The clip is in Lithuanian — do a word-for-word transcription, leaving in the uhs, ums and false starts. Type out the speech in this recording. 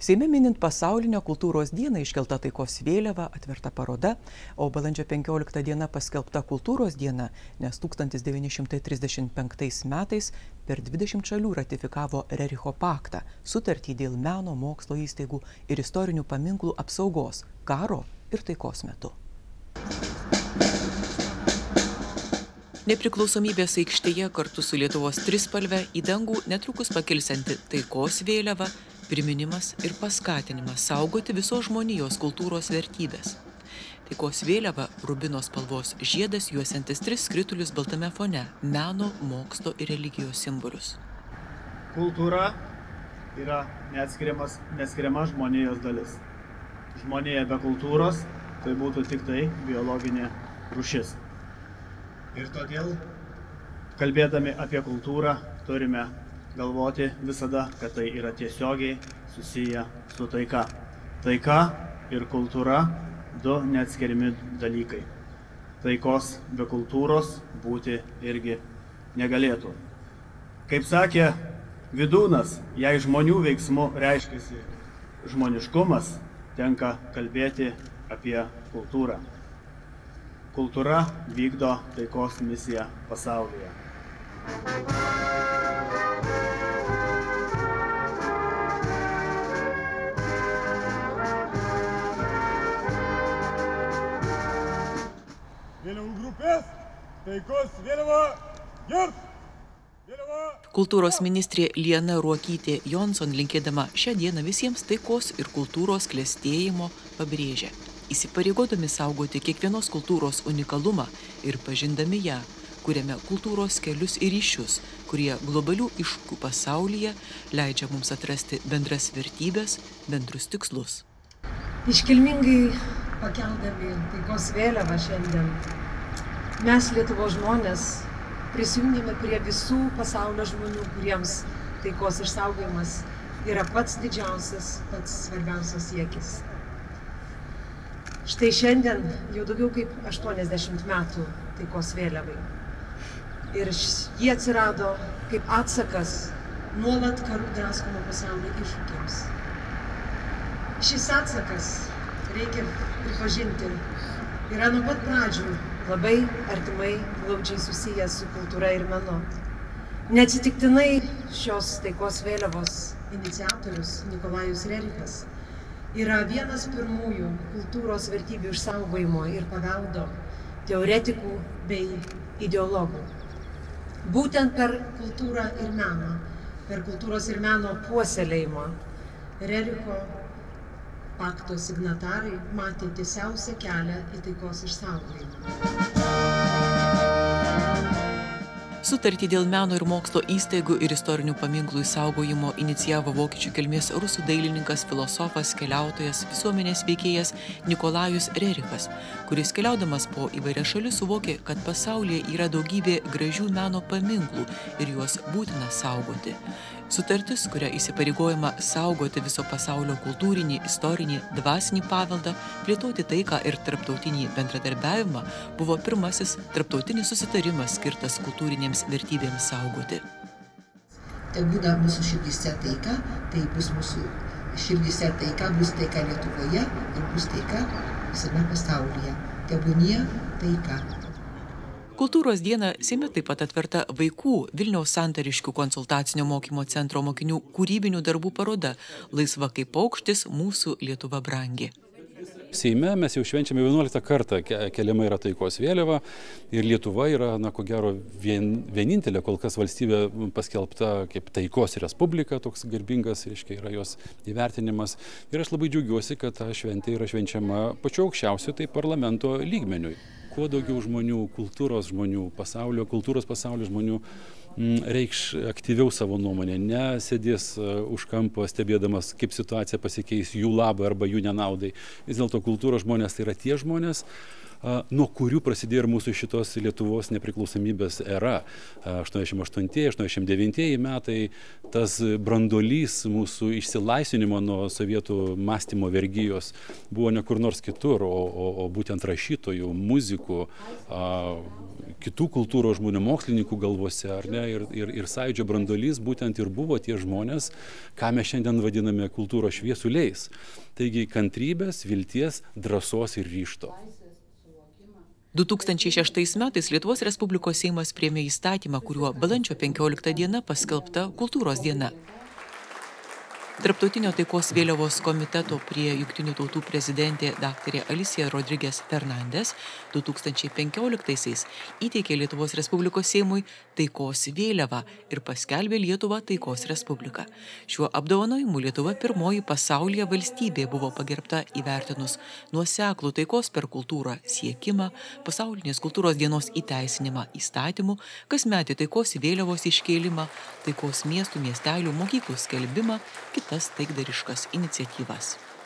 Seime minint pasaulinę kultūros dieną iškelta taikos vėliava, atverta paroda, o balandžio penkioliktą dieną paskelbta kultūros diena, nes tūkstantis devyni šimtai trisdešimt penktais metais per dvidešimt šalių ratifikavo Rericho paktą, sutartį dėl meno, mokslo įstaigų ir istorinių paminklų apsaugos karo ir taikos metu. Nepriklausomybės aikštėje kartu su Lietuvos trispalve į dangų netrukus pakilsianti taikos vėliava, priminimas ir paskatinimas saugoti visos žmonijos kultūros vertybės. Taikos vėliava rubino spalvos žiedas juosiantis tris skritulius baltame fone – meno, mokslo ir religijos simbolius. Kultūra yra neatskiriamas, neatskiriama žmonijos dalis. Žmonija be kultūros tai būtų tik tai biologinė rūšis. Ir todėl, kalbėdami apie kultūrą, turime galvoti visada, kad tai yra tiesiogiai susiję su taika. Taika ir kultūra – du neatskiriami dalykai. Taikos be kultūros būti irgi negalėtų. Kaip sakė Vydūnas, jei žmonių veiksmu reiškiasi žmoniškumas, tenka kalbėti apie kultūrą. Kultūra vykdo taikos misiją pasaulyje. Vėliavų grupės, taikos vėliava, gert! Kultūros ministrė Liana Ruokytė Jonson linkėdama šią dieną visiems taikos ir kultūros klestėjimo pabrėžia. Įsipareigodami saugoti kiekvienos kultūros unikalumą ir pažindami ją, kuriame kultūros kelius ir ryšius, kurie globalių iššūkių pasaulyje leidžia mums atrasti bendras vertybės, bendrus tikslus. Iškilmingai pakeldami taikos vėliavą šiandien, mes Lietuvos žmonės prisijungėme prie visų pasaulio žmonių, kuriems taikos išsaugojimas yra pats didžiausias, pats svarbiausias siekis. Štai šiandien jau daugiau kaip aštuoniasdešimt metų taikos vėliavai. Ir jie atsirado kaip atsakas nuolat karų draskomo pasaulio iššūkiams. Šis atsakas, reikia pripažinti, yra nuo pat pradžių labai artimai, glaudžiai susijęs su kultūra ir menu. Neatsitiktinai šios taikos vėliavos iniciatorius Nikolajus Rerichas yra vienas pirmųjų kultūros vertybių išsaugojimo ir paveldo teoretikų bei ideologų. Būtent per kultūrą ir meną, per kultūros ir meno puoselėjimą Rericho pakto signatarai matė tiesiausią kelią į taikos išsaugojimą. Sutartį dėl meno ir mokslo įstaigų ir istorinių paminklų išsaugojimo inicijavo vokiečių kilmės rusų dailininkas, filosofas, keliautojas, visuomenės veikėjas Nikolajus Rerichas, kuris keliaudamas po įvairias šalis suvokė, kad pasaulyje yra daugybė gražių meno paminklų ir juos būtina saugoti. Sutartis, kuria įsipareigojama saugoti viso pasaulio kultūrinį, istorinį, dvasinį paveldą, plėtoti taiką ir tarptautinį bendradarbiavimą, buvo pirmasis tarptautinis susitarimas skirtas kultūrinėms vertybėms saugoti. Tai būda mūsų širdyse taika, tai bus mūsų širdyse taika, bus taika Lietuvoje ir bus taika visame pasaulyje. Tebūnie taika. Kultūros dieną Seime taip pat atverta vaikų Vilniaus Santariškių konsultacinio mokymo centro mokinių kūrybinių darbų paroda Laisva kaip paukštis, mūsų Lietuva brangi. Seime mes jau švenčiame vienuoliktą kartą keliama yra taikos vėliava ir Lietuva yra, na, ko gero, vien, vienintelė kol kas valstybė paskelbta kaip taikos respublika, toks garbingas, reiškia, yra jos įvertinimas. Ir aš labai džiaugiuosi, kad ta šventė yra švenčiama pačiu aukščiausiu, tai parlamento lygmeniui. Kuo daugiau žmonių, kultūros žmonių, pasaulio, kultūros pasaulio žmonių reikš aktyviau savo nuomonę, nesėdės už kampo stebėdamas, kaip situacija pasikeis jų labui arba jų nenaudai. Vis dėlto kultūros žmonės tai yra tie žmonės, nuo kurių prasidėjo ir mūsų šitos Lietuvos nepriklausomybės era. aštuoniasdešimt aštuntieji aštuoniasdešimt devintieji metai, tas branduolys mūsų išsilaisvinimo nuo sovietų mąstymo vergijos buvo ne kur nors kitur, o, o, o būtent rašytojų, muzikų, a, kitų kultūros žmonių, mokslininkų galvose, ar ne, ir, ir, ir sąjūdžio branduolys būtent ir buvo tie žmonės, ką mes šiandien vadiname kultūros šviesuliais. Taigi kantrybės, vilties, drąsos ir ryžto. du tūkstančiai šeštais metais Lietuvos Respublikos Seimas priėmė įstatymą, kuriuo balandžio penkiolikta diena paskelbta Kultūros diena. Tarptautinio taikos vėliavos komiteto prie Jungtinių tautų prezidentė daktarė Alicia Rodriguez Fernandes du tūkstančiai penkioliktaisiais įteikė Lietuvos Respublikos Seimui taikos vėliavą ir paskelbė Lietuvą taikos respubliką. Šiuo apdovanojimu Lietuva pirmoji pasaulyje valstybė buvo pagerbta įvertinus nuoseklų taikos per kultūrą siekimą, pasaulinės kultūros dienos įteisinimą įstatymų, kasmetį taikos vėliavos iškėlimą, taikos miestų, miestelių, mokyklų skelbimą, kitas taikdariškas iniciatyvas.